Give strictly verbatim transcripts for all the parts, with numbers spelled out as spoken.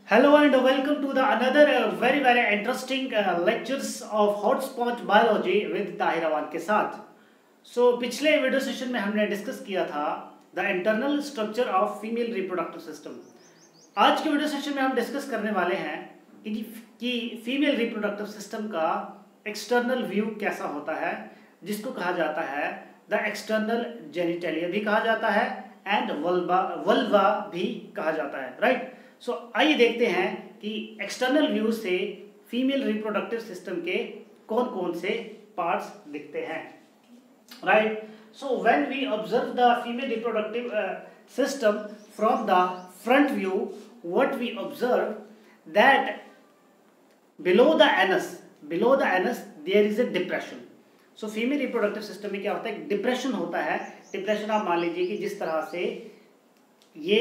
Hello and welcome to the another uh, very very interesting uh, lectures of hotspot biology with Tahir Awan के साथ. So पिछले video session में हमने discuss किया था the internal structure of female reproductive system. आज के वीडियो सेशन में हम डिस्कस करने वाले हैं कि कि फीमेल रिप्रोडक्टिव सिस्टम का एक्सटर्नल व्यू कैसा होता है, जिसको कहा जाता है द एक्सटर्नल जेनिटेलिया भी कहा जाता है एंड वल्वा वल्वा भी कहा जाता है. Right right? सो so, आइए देखते हैं कि एक्सटर्नल व्यू से फीमेल रिप्रोडक्टिव सिस्टम के कौन कौन से पार्ट्स दिखते हैं. Right, so when we observe the female reproductive system from the front view, what we observe that below the anus below the anus there is a depression. So female reproductive system में क्या होता है, depression होता है. Depression आप मान लीजिए कि जिस तरह से ये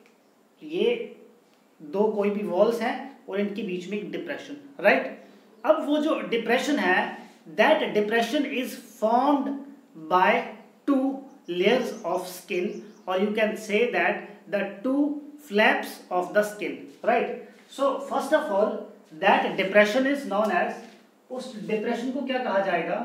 ये दो कोई भी वॉल्स हैं और इनके बीच में एक डिप्रेशन. राइट, अब वो जो डिप्रेशन है, that depression is formed by two layers of skin, और you can say that the two flaps of the skin. Right, so first of all that depression is known as, उस depression को क्या कहा जाएगा,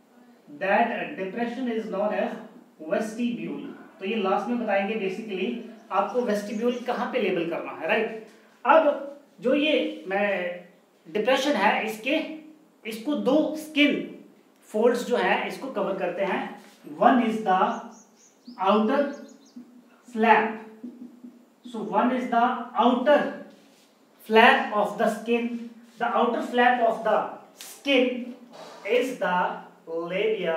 that depression is known as vestibule. तो ये last में बताएंगे बेसिकली आपको वेस्टिब्यूल कहाँ पे लेबल करना है. राइट, अब जो ये मैं डिप्रेशन है, इसके इसको दो स्किन फोल्ड्स जो है इसको कवर करते हैं. One is the outer flap, so one is the outer flap of the skin. The outer flap of the skin is the labia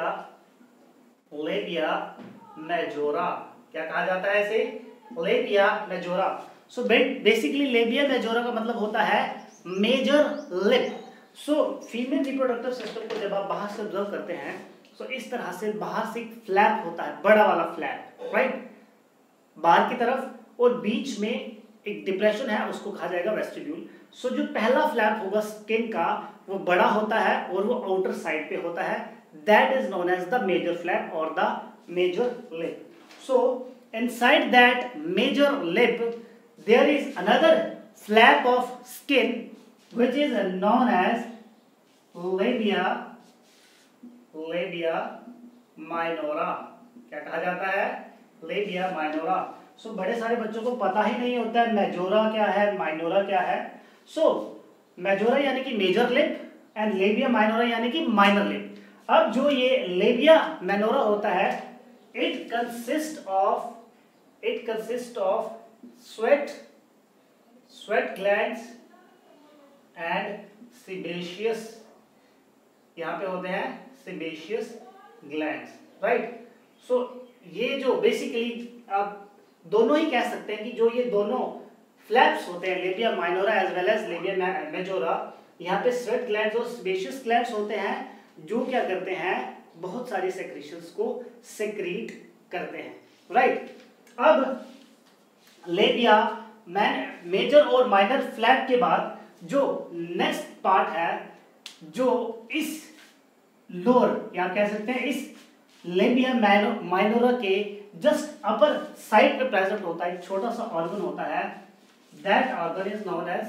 labia majora. क्या कहा जाता है इसे, labia majora. So basically labia majora का मतलब होता है major lip. So female reproductive system को जब आप बाहर से ऑब्जर्व करते हैं, सो so इस तरह से बाहर से एक फ्लैप होता है, बड़ा वाला फ्लैप. राइट, बाहर की तरफ, और बीच में एक डिप्रेशन है, उसको कहा जाएगा वेस्टिब्यूल. सो so जो पहला फ्लैप होगा स्किन का, वो बड़ा होता है और वो आउटर साइड पे होता है. That is known as the major flap और the major lip. So inside that major lip there is another flap of skin which is known as labia labia minora. क्या कहा जाता है, labia minora. सो so, बड़े सारे बच्चों को पता ही नहीं होता है मेजोरा क्या है, माइनोरा क्या है. सो मेजोरा यानी कि major lip and labia minora यानी कि माइनर लिप. अब जो ये लेबिया माइनोरा होता है, it consist of It consists of sweat, sweat glands and sebaceous. यहाँ पे होते हैं sebaceous glands, right? So ये जो basically आप दोनों ही कह सकते हैं कि जो ये दोनों flaps होते हैं, labia minora as well as labia majora, यहाँ पे sweat glands और sebaceous glands होते हैं, जो क्या करते हैं, बहुत सारी secretions को secrete करते हैं. right? अब लेबिया मेजर और माइनर फ्लैप के बाद जो नेक्स्ट पार्ट है, जो इस लोअर या कह सकते हैं इस लेबिया माइनोरा के जस्ट अपर साइड पे प्रेजेंट होता है, एक छोटा सा ऑर्गन होता है. That organ is known as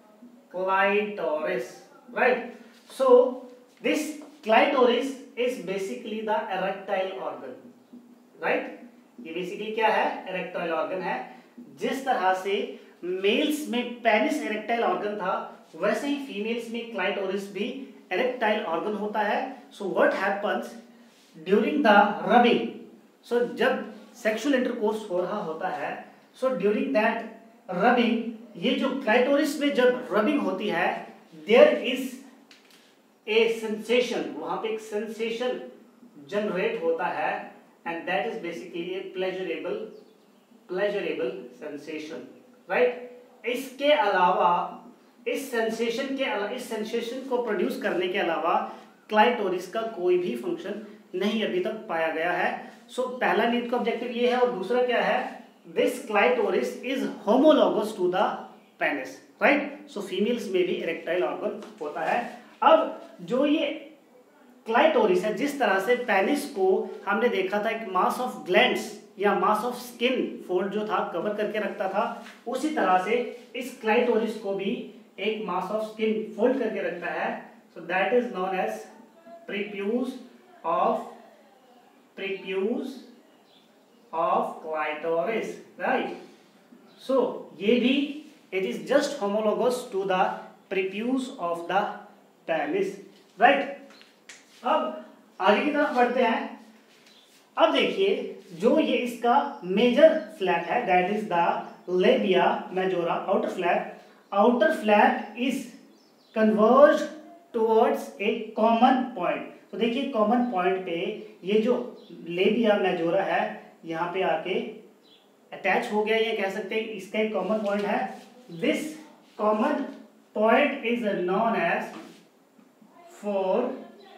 clitoris. Right, so this clitoris is basically the erectile organ. Right, ये बेसिकली क्या है, इरेक्टाइल ऑर्गन है. जिस तरह से मेल्स में पेनिस इरेक्टाइल ऑर्गन था, वैसे ही फीमेल्स में क्लाइटोरिस भी इरेक्टाइल ऑर्गन होता है. So what happens during the rubbing, so जब सेक्सुअल इंटरकोर्स हो रहा होता है, सो ड्यूरिंग दैट रबिंग, ये जो क्लाइटोरिस में जब रबिंग होती है, देयर इज ए सेंसेशन, वहां पे एक सेंसेशन जनरेट होता है, and that is basically a pleasurable pleasurable sensation. right, इसके अलावा इस सेंसेशन के अलावा इस सेंसेशन को प्रोड्यूस करने के अलावा क्लाइटोरिस का कोई भी फंक्शन नहीं अभी तक पाया गया है. सो so, पहला नीड का ऑब्जेक्टिव ये है, और दूसरा क्या है, this clitoris is homologous to the penis. Right, so females में भी इरेक्टाइल ऑर्गन होता है. अब जो ये क्लाइटोरिस है, जिस तरह से पेनिस को हमने देखा था एक मास ऑफ ग्लैंड्स या मास ऑफ स्किन फोल्ड जो था कवर करके रखता था, उसी तरह से इस क्लाइटोरिस को भी एक मास ऑफ स्किन फोल्ड करके रखता है। So that is known as prepuce of prepuce of clitoris, right. So ये भी it is just homologous to the prepuce of the penis, right. अब आगे की तरफ बढ़ते हैं। अब देखिए जो ये इसका मेजर फ्लैप है that is the labia majora outer flap. Outer flap is converge towards a common point. तो देखिए कॉमन पॉइंट पे ये जो लेबिया मेजोरा है यहाँ पे आके अटैच हो गया, ये कह सकते हैं इसका एक कॉमन पॉइंट है। This common point is known as four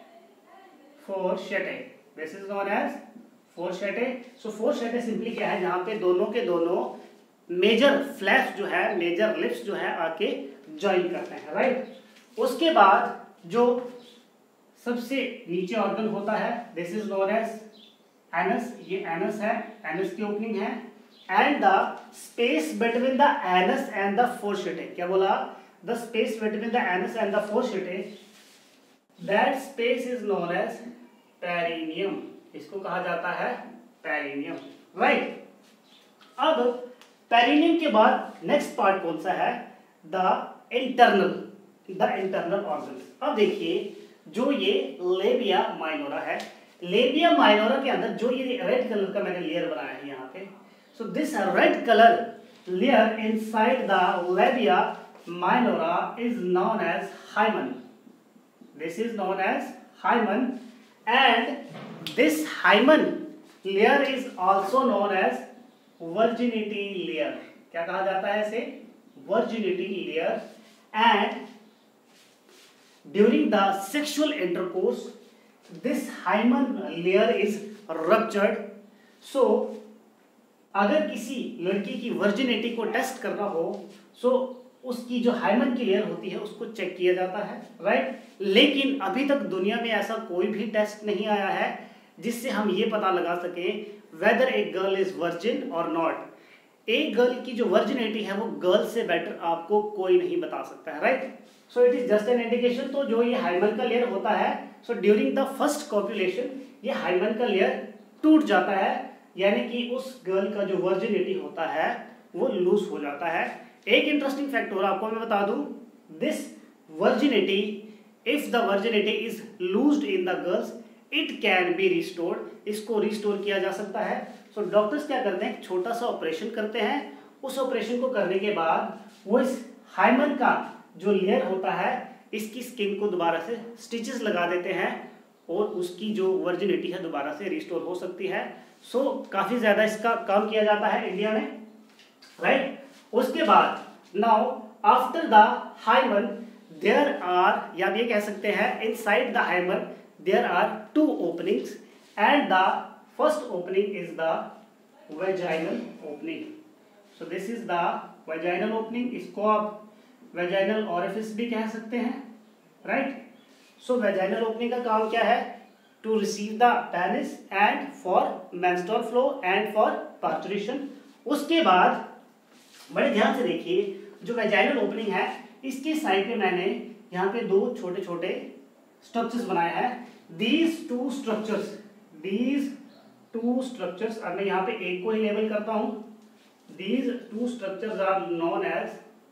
fourchette. This is known as fourchette. So fourchette simply क्या है, जहां पे दोनों के दोनों मेजर फ्लैप्स जो है, मेजर लिप्स जो है आके ज्वाइन करते हैं, राइट। उसके बाद जो सबसे नीचे ऑर्गन होता है this is known as anus. ये एनस है, एनस की ओपनिंग है। And the space between the anus and the fourchette, क्या बोला, the space between the anus and the fourchette, that space is known as perineum. इसको कहा जाता है पेरिनियम, राइट। अब पेरिनियम के बाद नेक्स्ट पार्ट कौन सा है, the internal the internal organ. अब देखिए जो ये लेबिया माइनोरा है, लेबिया माइनोरा के अंदर जो ये रेड कलर का मैंने लेयर बनाया है यहाँ पे, so this red colour layer inside the labia minora is known as hymen. This is known as hymen and this hymen layer is also known as virginity layer। क्या कहा जाता है इसे, virginity layer। and during the sexual intercourse this hymen layer is ruptured। so अगर किसी लड़की की virginity को टेस्ट करना हो सो उसकी जो हाइमन की लेयर होती है उसको चेक किया जाता है, राइट। लेकिन अभी तक दुनिया में ऐसा कोई भी टेस्ट नहीं आया है जिससे हम ये पता लगा सकें whether a girl is virgin और नॉट। एक गर्ल की जो वर्जिनिटी है वो गर्ल से बेटर आपको कोई नहीं बता सकता है, right. So it is just an indication. तो जो ये हाइमन का लेयर होता है, so during the first copulation ये हाइमन का लेयर टूट जाता है, यानी कि उस गर्ल का जो वर्जिनिटी होता है वो लूज हो जाता है। एक इंटरेस्टिंग फैक्ट और आपको मैं बता दूं, this virginity if the virginity is loosed in the girls it can be restored. इसको रिस्टोर किया जा सकता है। सो so, डॉक्टर्स क्या करते हैं, छोटा सा ऑपरेशन करते हैं। उस ऑपरेशन को करने के बाद वो इस हाइमन का जो लेयर होता है इसकी स्किन को दोबारा से स्टिचेस लगा देते हैं और उसकी जो वर्जिनिटी है दोबारा से रिस्टोर हो सकती है। सो so, काफी ज्यादा इसका काम किया जाता है इंडिया में, राइट right? उसके बाद now after the hymen there are, या ये कह सकते हैं inside the hymen there are two openings and the first opening is the vaginal opening. So this is the vaginal opening. इसको आप वेजाइनल ओरिफिस भी कह सकते हैं, राइट। सो वेजाइनल ओपनिंग का काम क्या है, to receive the penis and for menstrual flow and for parturition. उसके बाद बड़े ध्यान से देखिए जो वेजाइनल ओपनिंग है इसके साइड पे मैंने यहाँ पे दो छोटे छोटे स्ट्रक्चर्स बनाए हैं। These two structures these two structures अब मैं यहाँ पे एक को ही लेबल करता हूँ। These two structures are known as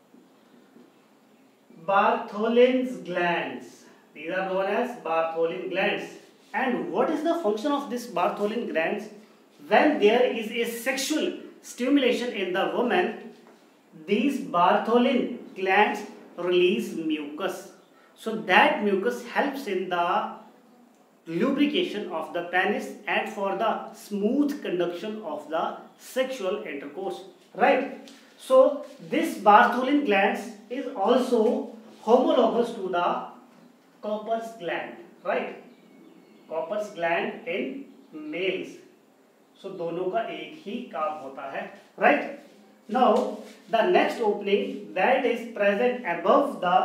Bartholin's glands. These are known as Bartholin glands. And what is the function of this Bartholin glands? When there is a sexual stimulation in the woman, these Bartholin glands release mucus. So that mucus helps in the lubrication of the penis and for the smooth conduction of the sexual intercourse. Right? So this Bartholin glands is also homologous to the Copper's gland, right? Copper's gland in males. So दोनों का एक ही काम होता है, right? Now the next opening that is present above the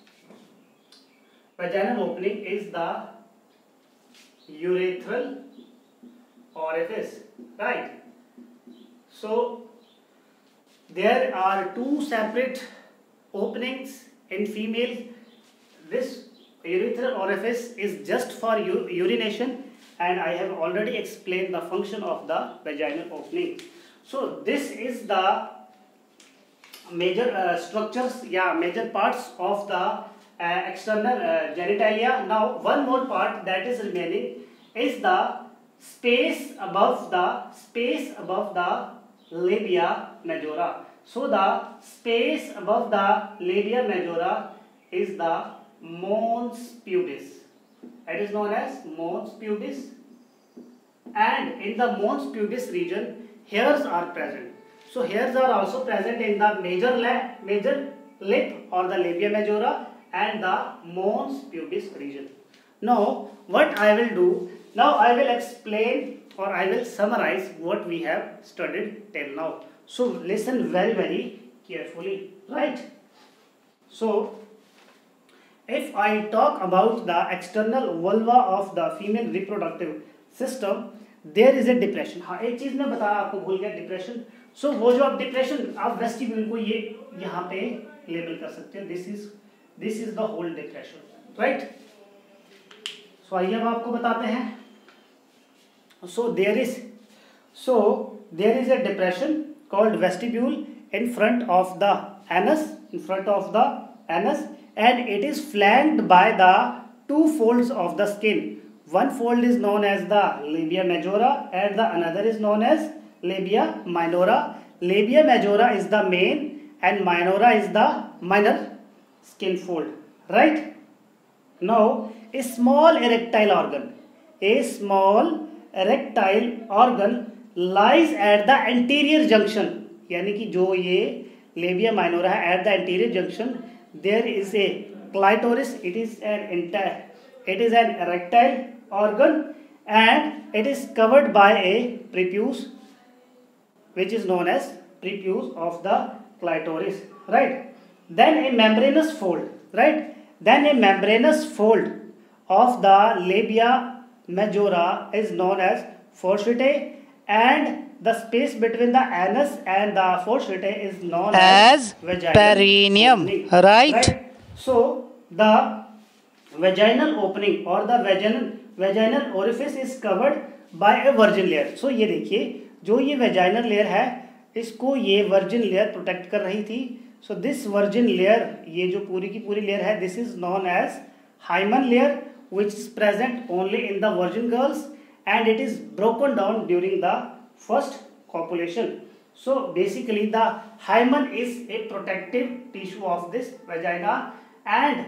vaginal opening is the urethral orifice, right? So there are two separate openings in female. This urethral orifice is just for urination, and I have already explained the function of the vaginal opening. So this is the major uh, structures, yeah, major parts of the uh, external uh, genitalia. Now one more part that is remaining is the space above the space above the labia majora. So the space above the labia majora is the mons pubis. It is known as mons pubis, and in the mons pubis region hairs are present. So hairs are also present in the major lip, major lip or the labia majora and the mons pubis region. Now what I will do, now I will explain or I will summarize what we have studied till now. So listen very very carefully, right? So if I talk about the external vulva of the female reproductive system, there is a depression. हाँ एक चीज मैं बताया आपको, भूल गया, depression. सो वो जो आप डिप्रेशन, आप वेस्टिब्यूल को ये यहाँ पे लेबल कर सकते हो. This is this is the whole depression, right? So आइए अब आपको बताते हैं. So there is so there is a depression called vestibule in front of the anus, in front of the anus, and it is flanked by the two folds of the skin. One fold is known as the labia majora and the another is known as labia minora. Labia majora is the main and minora is the minor skin fold, right? Now a small erectile organ, a small erectile organ lies at the anterior junction, यानी कि जो ये labia minora है, at the anterior junction there is a clitoris. It is an entire it is an erectile organ and it is covered by a prepuce which is known as prepuce of the clitoris, right? Then a membranous fold, right? Then a membranous fold of the labia majora is known as fourchette, and the space between the anus and the fourchette is known as, as perineum, right? right? So the vaginal opening or the vaginal vaginal orifice is covered by a virgin layer. So ये देखिए, जो ये vaginal layer है, इसको ये virgin layer protect कर रही थी. So this virgin layer, ये जो पूरी की पूरी layer है, this is known as hymen layer, which is present only in the virgin girls, and it is broken down during the first copulation. So basically the hymen is a protective tissue of this vagina, and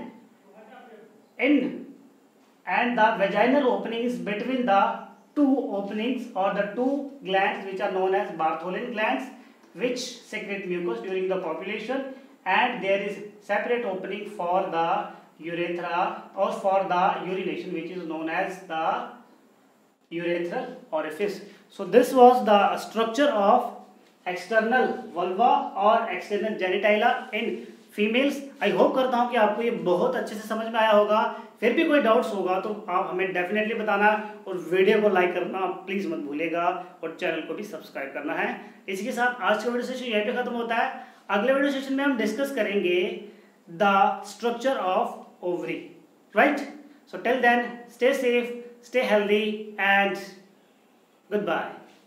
in and the vaginal opening is between the two openings or the two glands which are known as Bartholin glands, which secrete mucus during the copulation, and there is separate opening for the urethra or for the urination, which is known as the urethral orifice. So this was the structure of external vulva or external genitalia in females. I hope करता हूँ कि आपको ये बहुत अच्छे से समझ में आया होगा. फिर भी कोई डाउट्स होगा तो आप हमें डेफिनेटली बताना, और वीडियो को लाइक करना प्लीज़ मत भूलिएगा, और चैनल को भी सब्सक्राइब करना है. इसी के साथ आज का वीडियो सेशन यहीं पे खत्म होता है. अगले वीडियो सेशन में हम डिस्कस करेंगे the structure of ovary, right? So till then stay safe, stay healthy, and goodbye.